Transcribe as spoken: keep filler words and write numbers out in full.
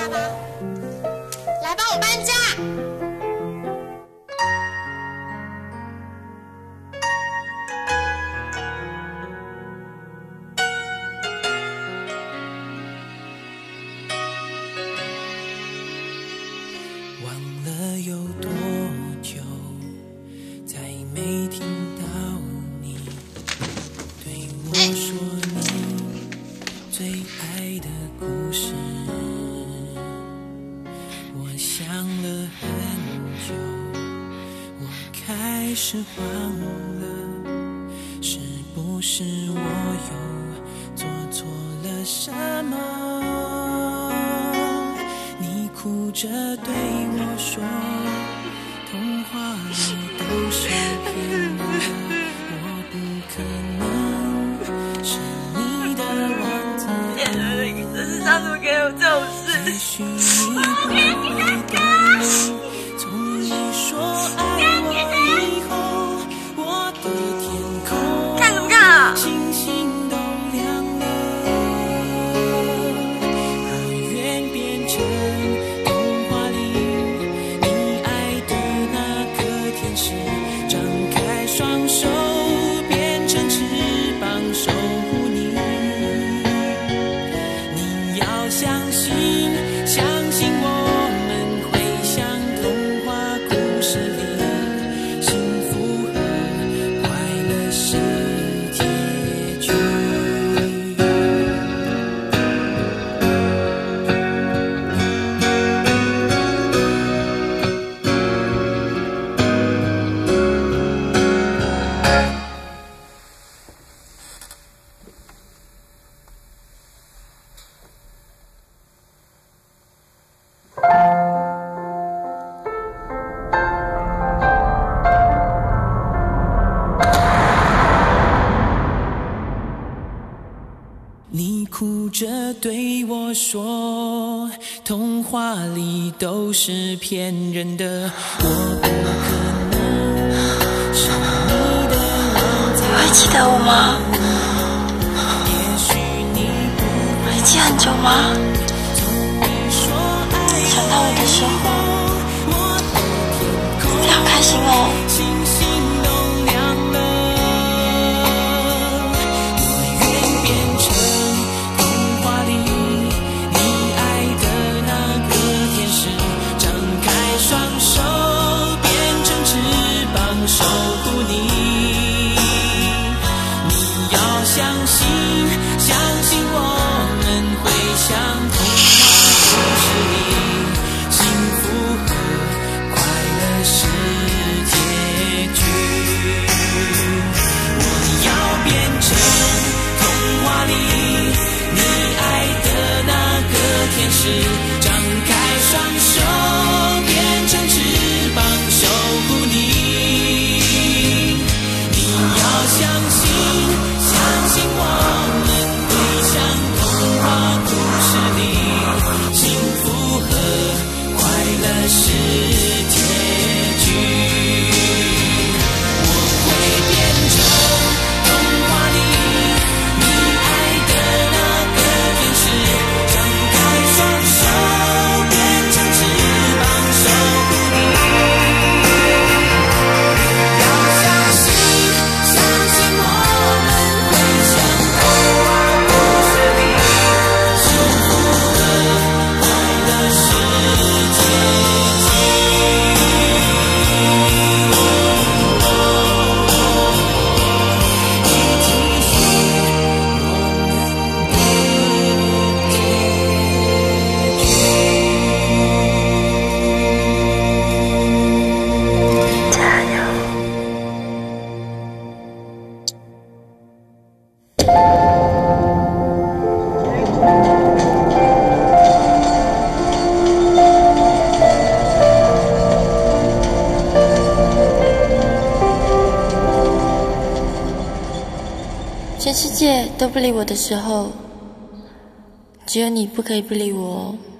家吗？来帮我搬家。 忘了有多久，再没听到你对我说你最爱的故事。我想了很久，我开始慌了，是不是我又做错了什么？你哭着对我说，童话里都是骗的，我不可能是你的王子。 这是上次给我这种事， 也许你不会懂，从你说爱我以后，我的天空看什么看啊？ 星星都亮了，我愿变成童话里你爱的那个天使，张开双手变成翅膀守护你。你要相信，相信我们会像童话故事里，幸福和快乐是结局。你哭着对我说，童话里都是骗人的，我不可能是你的王子。 你会记得我吗？ 也许你不会记很久吗？想到我的时候，你好开心哦。 星星都亮了，我愿变成童话里你爱的那个天使，张开双手变成翅膀守护你。你要相信，相信我们会像童话故事里，幸福和快乐是结局。我要变成童话里你爱的那个天使，张开双手变成翅膀守护你。你要相信，相信我们会像童话故事里，幸福和快乐是结局。我会变成童话里你爱的那个天使，张开双手变成翅膀守护你。要相信，相信我们会像童话故事里，幸福和快乐是结局。一起是我们的结局。 加油！全世界都不理我的时候，只有你不可以不理我哦。